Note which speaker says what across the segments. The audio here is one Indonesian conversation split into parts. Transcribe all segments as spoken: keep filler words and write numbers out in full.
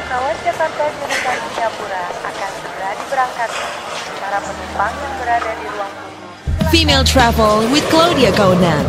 Speaker 1: Pesawat Jakarta jurusan Singapura akan segera diberangkatkan. Para penumpang yang berada di ruang tunggu.
Speaker 2: Female Travel with Claudia Kaunang.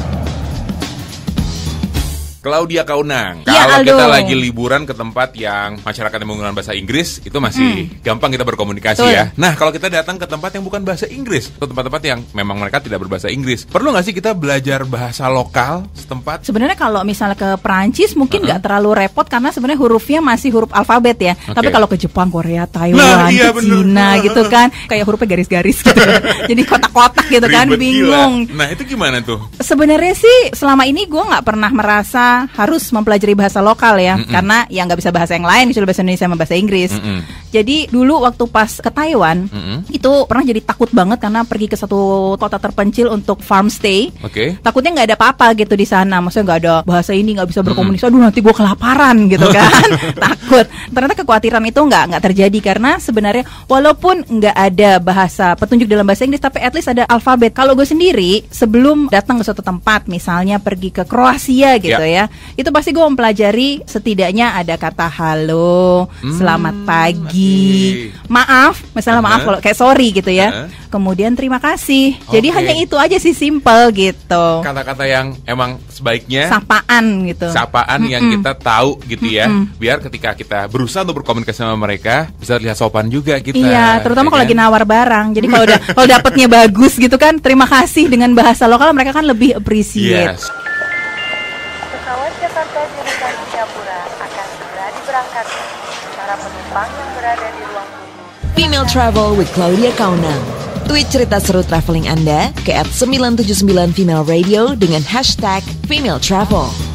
Speaker 3: Claudia Kaunang.
Speaker 4: Ya,
Speaker 3: Kalau
Speaker 4: Aldo.
Speaker 3: kita lagi liburan ke tempat yang masyarakat yang menggunakan bahasa Inggris, itu masih hmm. gampang kita berkomunikasi
Speaker 4: Betul.
Speaker 3: ya. Nah, kalau kita datang ke tempat yang bukan bahasa Inggris, atau tempat-tempat yang memang mereka tidak berbahasa Inggris, perlu nggak sih kita belajar bahasa lokal setempat?
Speaker 4: Sebenarnya kalau misalnya ke Perancis mungkin nggak
Speaker 3: Uh-huh.
Speaker 4: terlalu repot karena sebenarnya hurufnya masih huruf alfabet ya.
Speaker 3: Oke.
Speaker 4: Tapi kalau ke Jepang, Korea, Taiwan,
Speaker 3: Nah, iya,
Speaker 4: ke
Speaker 3: bener.
Speaker 4: Cina gitu kan, kayak hurufnya garis-garis gitu. Jadi kotak-kotak gitu kan,
Speaker 3: Ribet
Speaker 4: bingung.
Speaker 3: gila. Nah, itu gimana tuh?
Speaker 4: Sebenarnya sih selama ini gue nggak pernah merasa harus mempelajari bahasa lokal ya,
Speaker 3: Mm-mm.
Speaker 4: karena ya nggak bisa bahasa yang lain, kecuali bahasa Indonesia sama bahasa Inggris.
Speaker 3: Mm-mm.
Speaker 4: Jadi dulu waktu pas ke Taiwan,
Speaker 3: Mm-mm.
Speaker 4: itu pernah jadi takut banget karena pergi ke satu kota terpencil untuk farm stay.
Speaker 3: Oke.
Speaker 4: Takutnya nggak ada apa-apa gitu di sana, maksudnya nggak ada bahasa ini, nggak bisa berkomunikasi. Aduh nanti gue kelaparan gitu kan, takut. Ternyata kekhawatiran itu nggak nggak terjadi karena sebenarnya walaupun nggak ada bahasa petunjuk dalam bahasa Inggris, tapi at least ada alfabet. Kalau gue sendiri sebelum datang ke suatu tempat, misalnya pergi ke Kroasia gitu ya, itu pasti gue mempelajari setidaknya ada kata halo,
Speaker 3: Hmm,
Speaker 4: selamat pagi,
Speaker 3: oke.
Speaker 4: maaf, misalnya maaf
Speaker 3: Uh-huh.
Speaker 4: kalau kayak sorry gitu ya.
Speaker 3: Uh-huh.
Speaker 4: Kemudian terima kasih. Jadi
Speaker 3: Oke.
Speaker 4: hanya itu aja sih, simple gitu.
Speaker 3: Kata-kata yang emang sebaiknya
Speaker 4: Sapaan gitu.
Speaker 3: sapaan yang
Speaker 4: Mm-mm.
Speaker 3: kita tahu gitu ya,
Speaker 4: Mm-mm.
Speaker 3: biar ketika kita berusaha untuk berkomunikasi sama mereka bisa lihat sopan juga kita.
Speaker 4: Iya, terutama
Speaker 3: ya
Speaker 4: kalau
Speaker 3: kan?
Speaker 4: lagi nawar barang. Jadi kalau udah kalau dapetnya bagus gitu kan, terima kasih dengan bahasa lokal, mereka kan lebih appreciate.
Speaker 3: Yes.
Speaker 1: Pesawat Jakarta jurusan Singapura akan segera diberangkatkan. Para penumpang yang berada di ruang tunggu.
Speaker 2: Female Travel with Claudia Kaunang. Tweet cerita seru traveling Anda ke at sembilan tujuh sembilan Female Radio dengan hashtag Female Travel.